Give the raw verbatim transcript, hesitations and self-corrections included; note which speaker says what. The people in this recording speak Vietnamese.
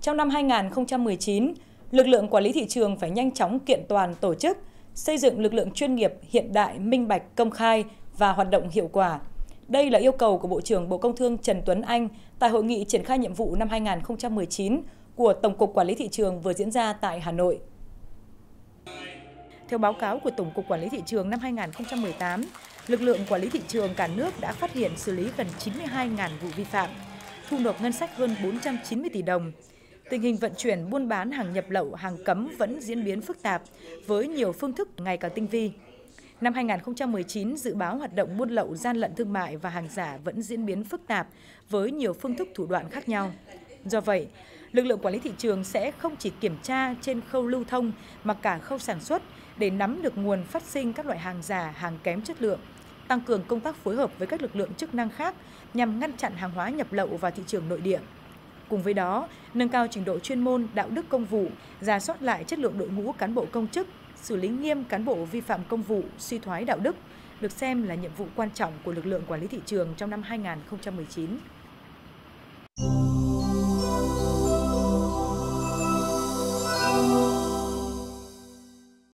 Speaker 1: Trong năm hai nghìn không trăm mười chín, lực lượng quản lý thị trường phải nhanh chóng kiện toàn tổ chức, xây dựng lực lượng chuyên nghiệp, hiện đại, minh bạch, công khai và hoạt động hiệu quả. Đây là yêu cầu của Bộ trưởng Bộ Công Thương Trần Tuấn Anh tại hội nghị triển khai nhiệm vụ năm hai nghìn không trăm mười chín của Tổng cục Quản lý Thị trường vừa diễn ra tại Hà Nội. Theo báo cáo của Tổng cục Quản lý Thị trường năm hai nghìn không trăm mười tám, lực lượng quản lý thị trường cả nước đã phát hiện xử lý gần chín mươi hai nghìn vụ vi phạm, thu nộp ngân sách hơn bốn trăm chín mươi tỷ đồng. Tình hình vận chuyển buôn bán hàng nhập lậu, hàng cấm vẫn diễn biến phức tạp với nhiều phương thức ngày càng tinh vi. Năm hai nghìn không trăm mười chín, dự báo hoạt động buôn lậu, gian lận thương mại và hàng giả vẫn diễn biến phức tạp với nhiều phương thức thủ đoạn khác nhau. Do vậy, lực lượng quản lý thị trường sẽ không chỉ kiểm tra trên khâu lưu thông mà cả khâu sản xuất để nắm được nguồn phát sinh các loại hàng giả, hàng kém chất lượng, tăng cường công tác phối hợp với các lực lượng chức năng khác nhằm ngăn chặn hàng hóa nhập lậu vào thị trường nội địa. Cùng với đó, nâng cao trình độ chuyên môn, đạo đức công vụ, rà soát lại chất lượng đội ngũ cán bộ công chức, xử lý nghiêm cán bộ vi phạm công vụ, suy thoái đạo đức, được xem là nhiệm vụ quan trọng của lực lượng quản lý thị trường trong năm hai nghìn không trăm mười chín.